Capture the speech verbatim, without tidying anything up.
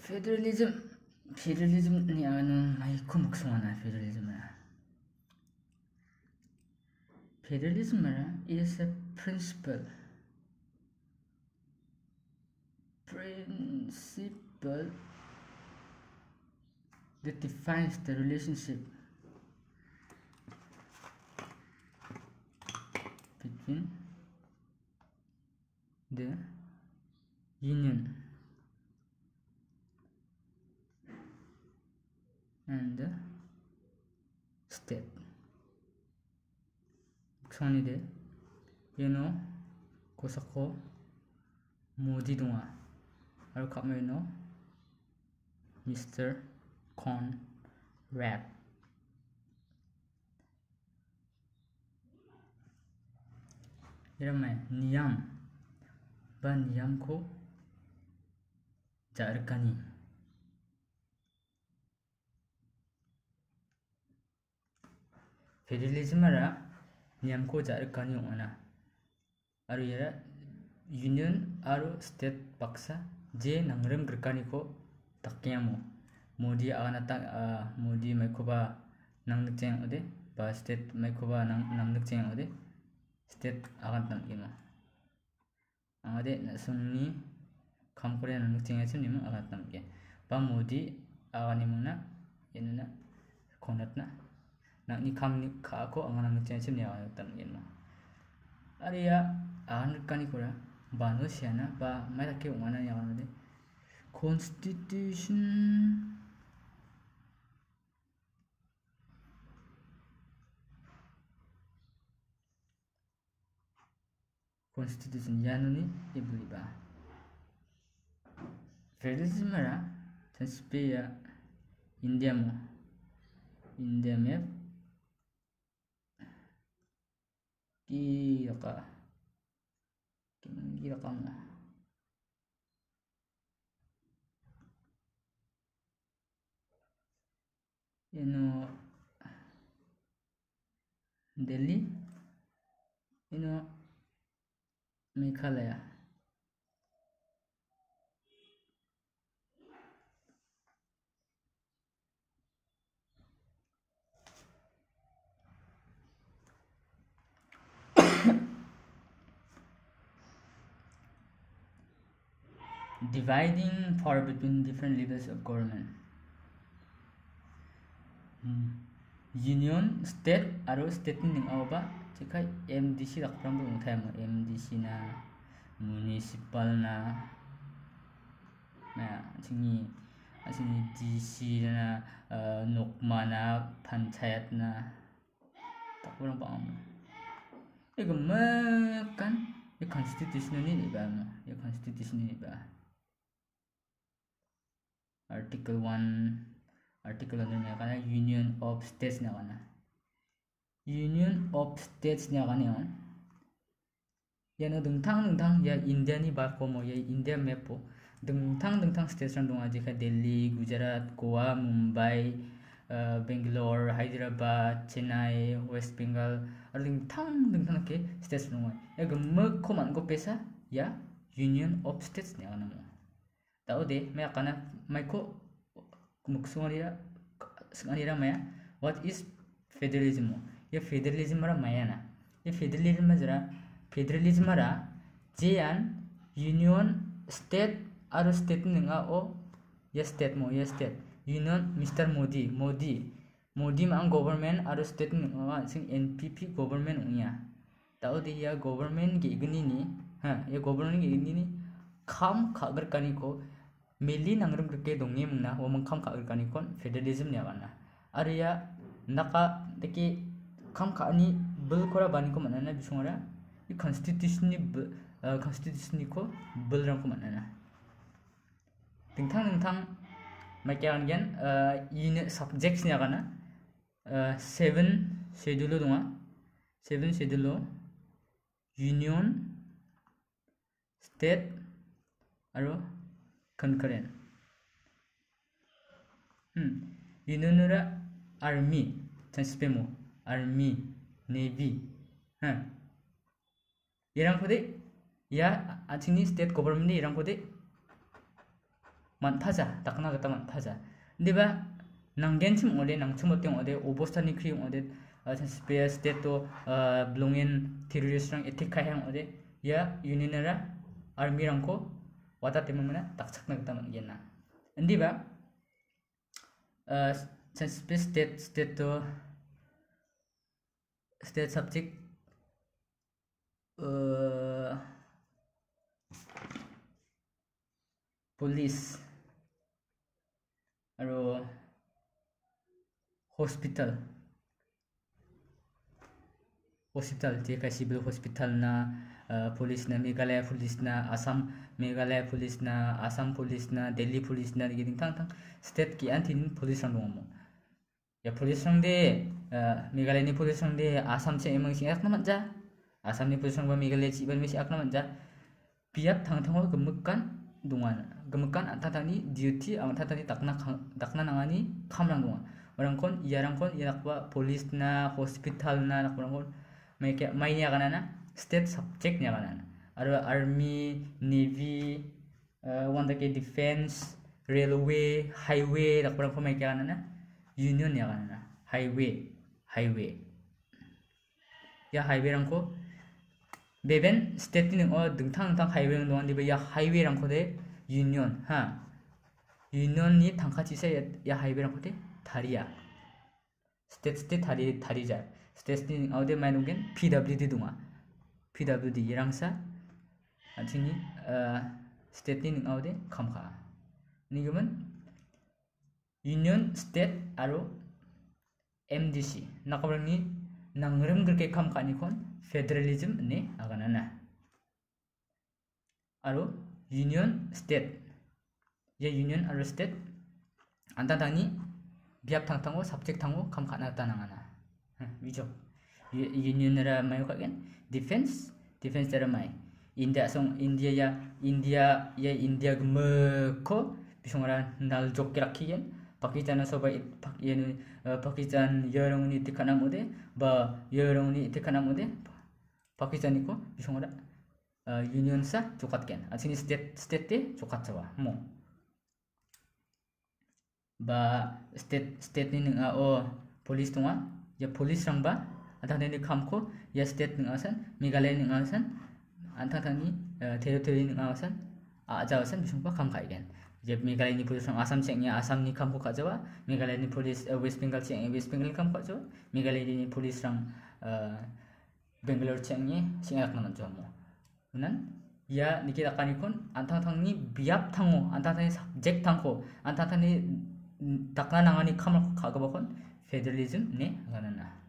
Federalism, federalism ni ano may kumuksuana federalism na. Federalism is a principle, principle that defines the relationship between the union and the state. Soni de, you know, kosako Modi dunga, aru kami no, Mister Conrad. Iramai niyam, ba niyam ko jarkani. Federalism ara niyam ko jarkani ona. Aru yara union aru state paksa je nangrem gerkani ko takyamo. Modi agana tak Modi mai ko ba nang ceng ode ba state mai ko ba nang nang ceng ode state agan tam imo. Ade na sungni kam kore nang ceng asim nimo agan tam ke. Ba Modi agani muna yenna konat na nang ni kam ni ka ko agan nang ceng asim ni agan tam imo. Aria agan gerkani ko ra Bano siana ba mai take umana yang ade constitution constitution yanuni ibuli ba federalism ara tanspea India mo India map ki ka kira kamu you know Delhi you know Meghalaya dividing power between different levels of government. Hmm. Union, state, aru state ning awba cika M D C lakram bu mutai mo M D C na municipal na na sini sini D C na uh, nokma na panchayat na tak kurang paham. Ego makan ya constitution ni ba mo ya constitution ni ba. Article one article ano niya kana Union of States na kana Union of States na kana yon yan dungtang dungtang ya India ni ba ko mo ya India map po dungtang dungtang states ran dunga jika Delhi, Gujarat, Goa, Mumbai, uh, Bangalore, Hyderabad, Chennai, West Bengal ar dungtang dungtang ke states dunga ya gemek ko man ko pesa ya Union of States na kana mo tao de may kana may ko kumuksunganira sunganira maya what is federalism ya federalism mara maya na ya federalism majara federalism mara jean union state aru state ninga o ya state mo ya state union Mister Modi Modi Modi ma government aru state ninga sing N P P government unya tao de ya government ge igni ni ha ya government ge igni ni kham khagar kani ko Meli nangrem ke dongi muna wo mangkam ka urkani kon federalism ni abana aria naka deki kam ka ni bel kora bani ko manana bisungara i constitution ni constitution ni ko bel ram ko manana tingtang tingtang makian gen in subjects ni agana seven schedule dunga seven schedule union state aro concurrent. Hmm. Yununura army, transpemo, army, navy. Huh. Irang kode, ya, atini state government ni irang kode. 만파자 딱나 그다 만파자 근데바 낭겐침 어데 낭츠모땡 어데 오보스타니 크리 어데 스페어 스테토 블롱인 테러리스트랑 에티카향 어데 야 유니나라 아르미랑코 와다 때문에 딱 착나 그다 만겐나 근데바 스페 스테트 스테토 스테트 subject police আৰু hospital hospital je ka civil hospital na police na Meghalaya police na Assam Meghalaya police na Assam police na Delhi police na giding tang tang state ki antin police rang dong mo ya police rang de Meghalaya ni police rang de Assam che emang sing ak na manja Assam ni police rang ba Meghalaya chi ban me si ak na manja piap thang thang gemukkan dungan gemukkan antatani duty antatani takna takna nangani khamrang dungan orang kon yarang kon yakba police na hospital na orang kon mai mai nya kanana state subject nya kanana aro army navy one the defense railway highway orang kon mai kanana union nya kanana highway highway ya highway rang ko beben state ni o dungthang thang highway rang dungan diba ya highway rang ko de union ha union ni thangkha chise ya highway rang ko de 다리야 스테트 스테트 다리 다리자 스테트 어디 말하는 P W D 동아 P W D 이랑사 아치니 어 스테트 어디 감가 니그면 유니언 스테트 아로 M D C 나가버니 낭름 그렇게 감가니콘 페더럴리즘 네 아가나나 아로 유니언 스테트 예 유니언 아로 스테트 안다다니 biap thang thango subject thango kam khana tanangana bijok union ra mayo ka gen defense defense ra mai india song india ya india ya india gme ko bisongra nal jok rakhi gen pakistan so ba pak yen pakistan yorong ni tikana mode ba yorong ni tikana mode pakistan ko bisongra union sa jokat gen achini state state te jokat chawa mo ba state state ni nga o police tunga ya police rang ba anta ni kham ko ya state ni asan Meghalaya ni asan anta tani territory ni asan a ja asan bisung ba kham khai gen je Meghalaya ni police rang Assam cheng ya Assam ni kham ko kha jawa Meghalaya ni police West Bengal cheng West Bengal kham ko jawa Meghalaya ni police rang Bangalore cheng ni singak naman jawa mo nan ya nikira kanikon anta tangni biap thango anta tani subject thangko anta tani takna nangani kamar kagabakon federalism ne ganana